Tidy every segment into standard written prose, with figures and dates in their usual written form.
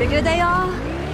bigger they are?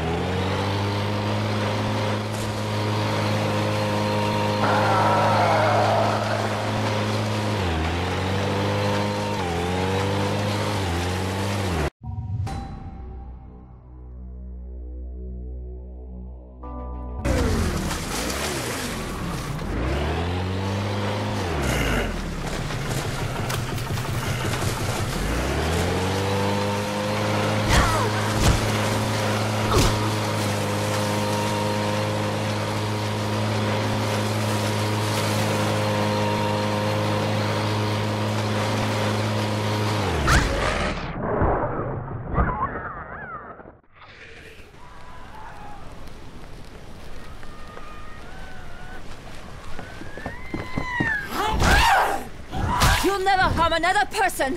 You'll never harm another person!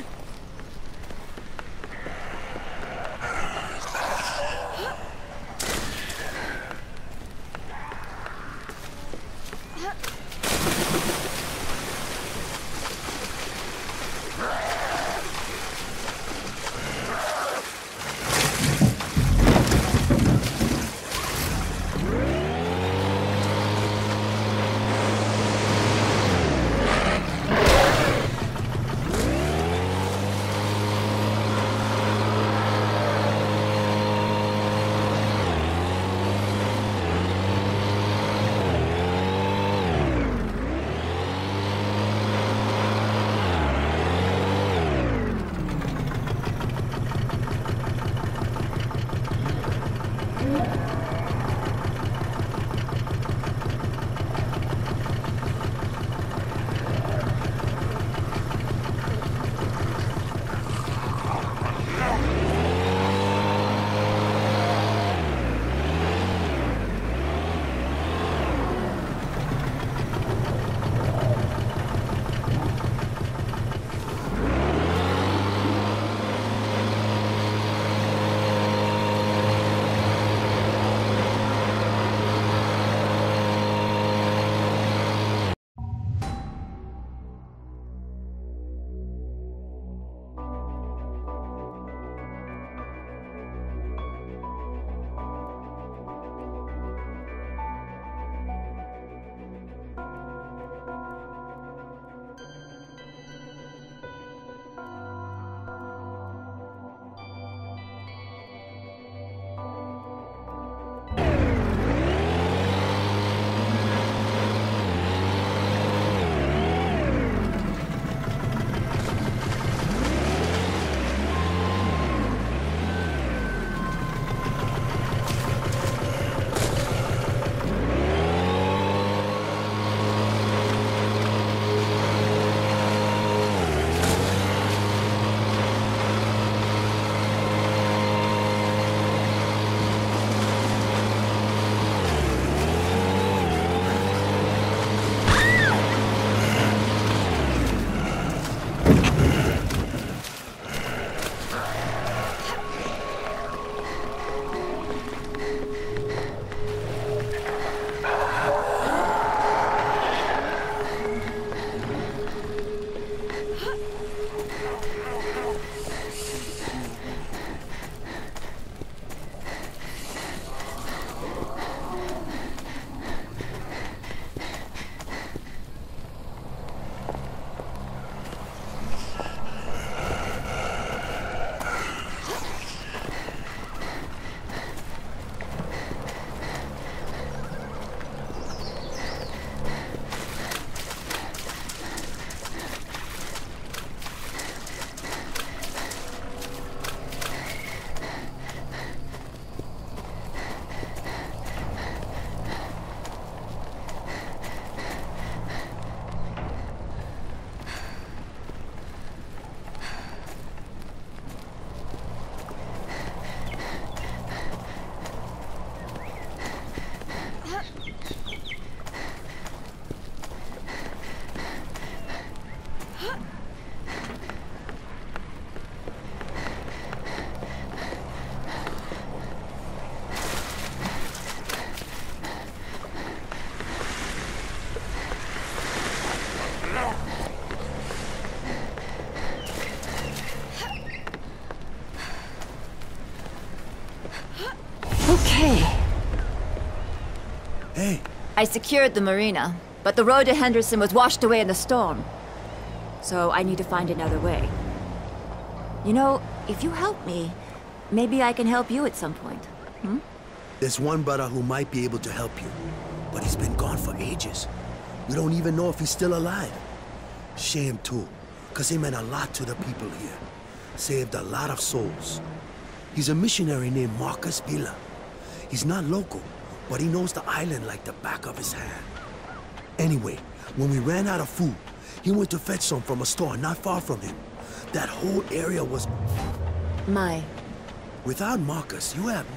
I secured the marina, but the road to Henderson was washed away in the storm. So I need to find another way. You know, if you help me, maybe I can help you at some point. Hmm? There's one brother who might be able to help you, but he's been gone for ages. We don't even know if he's still alive. Shame too, because he meant a lot to the people here. Saved a lot of souls. He's a missionary named Marcus Villa. He's not local, but he knows the island like the back of his hand. Anyway, when we ran out of food, he went to fetch some from a store not far from him. That whole area was... Mai. Without Marcus,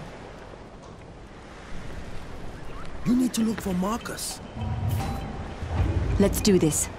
You need to look for Marcus. Let's do this.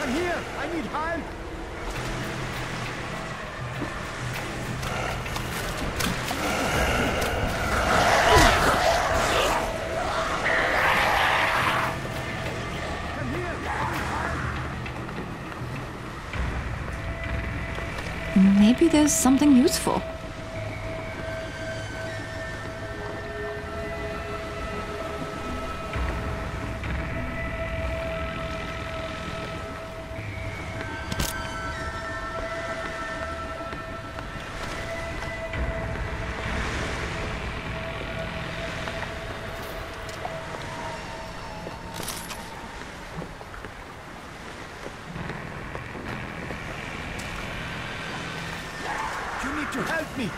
Come here! I need help! Maybe there's something useful. You need to help me!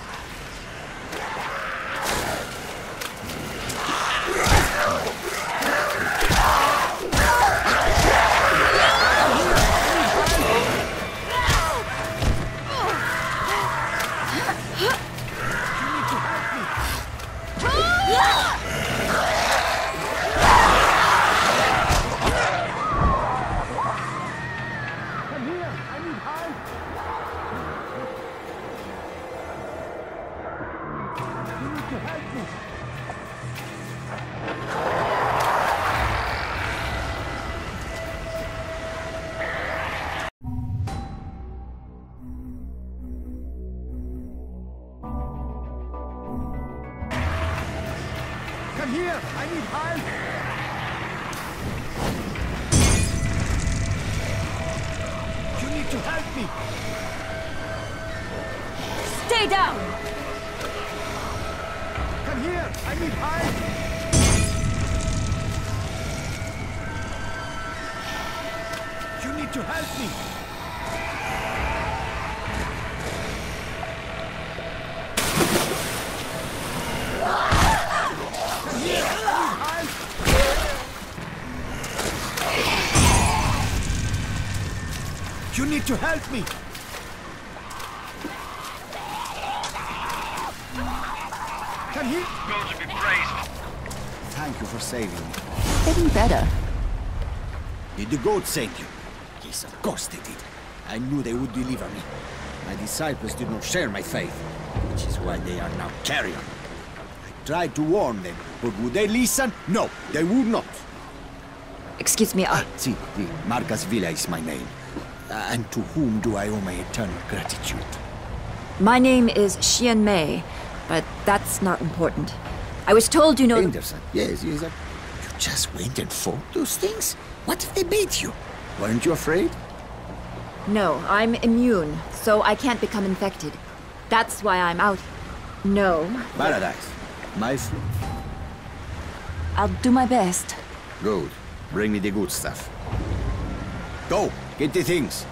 Come here! I need help! You need to help me! Stay down! Come here! I need help! You need to help me! You need to help me! Come here! God to be praised. Thank you for saving me. Getting better. Did the goat save you? Yes, of course they did. I knew they would deliver me. My disciples did not share my faith, which is why they are now carrion. I tried to warn them, but would they listen? No, they would not. Excuse me, See, the Marcus Villa is my name. And to whom do I owe my eternal gratitude? my name is Xian Mei, but that's not important. I was told you know... Anderson, yes. You just went and fought those things? What if they beat you? Weren't you afraid? No, I'm immune, so I can't become infected. That's why I'm out. No. Paradise. My friend. I'll do my best. Good. Bring me the good stuff. Go! Get the things!